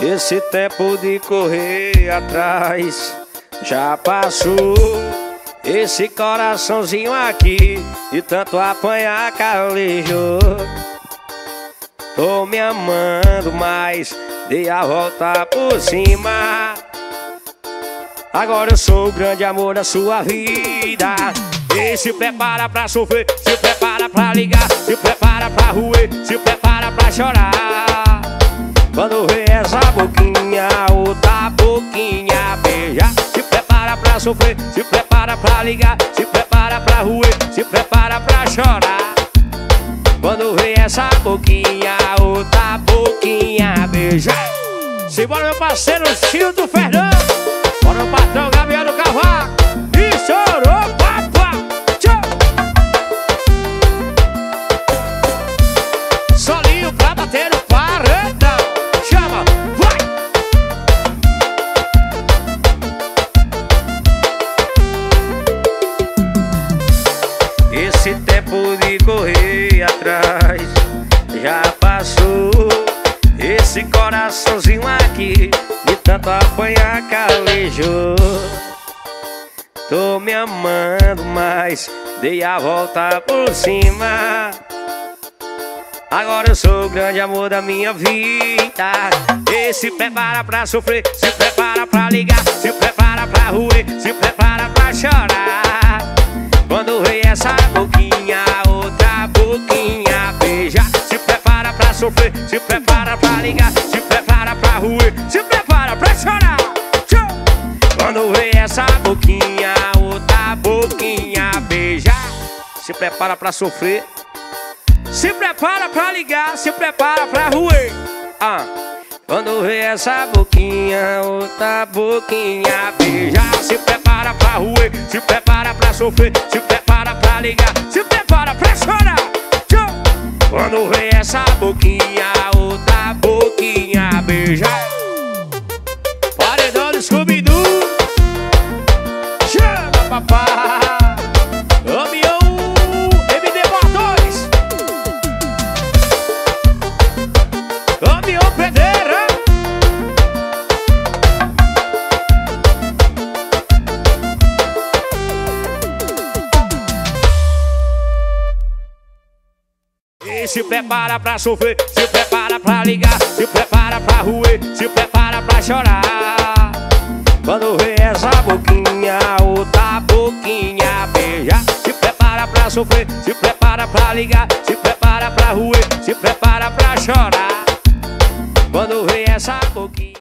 Esse tempo de correr atrás já passou. Esse coraçãozinho aqui de tanto apanhar calejou. Tô me amando, mas dei a volta por cima. Agora eu sou o grande amor da sua vida. E se prepara pra sofrer, se prepara pra ligar, se prepara pra roer, se prepara pra chorar. Quando vê essa boquinha, outra boquinha beijar. Se prepara pra sofrer, se prepara pra ligar, se prepara pra roer, se prepara pra chorar. Quando vê essa boquinha, outra boquinha beijar. Simbora meu parceiro Childo Fernando. Bora o patrão Gabriel do Cavaco. E chorou, papá. Tchau. Solinho pra bater o paredão. Chama, vai. Esse tempo de correr atrás já passou. Esse coraçãozinho aqui de tanto apanhar calejou. Tô me amando, mas dei a volta por cima. Agora eu sou o grande amor da minha vida. E se prepara pra sofrer, se prepara pra ligar, se prepara pra roer, se prepara pra chorar. Quando vem essa boquinha, outra boquinha beijar. Se prepara pra sofrer, se prepara pra ligar, se prepara pra roer, se prepara pra chorar. Quando vem essa boquinha, outra boquinha beijar. Se prepara pra sofrer, se prepara pra ligar, se prepara pra roer. Quando vem essa boquinha, outra boquinha beijar. Se prepara pra roer, se prepara pra sofrer, se prepara pra ligar, se prepara pra chorar. Quando vem essa boquinha, outra boquinha beijar. Paredão do Scooby-Doo. Chama, papá. Caminhão MD-2. Caminhão Pedreira. E se prepara pra sofrer, se prepara pra ligar, se prepara pra roer, se prepara pra chorar. Quando vê essa boquinha, outra boquinha beijar. Se prepara pra sofrer, se prepara pra ligar, se prepara pra roer, se prepara pra chorar. Quando vê essa boquinha.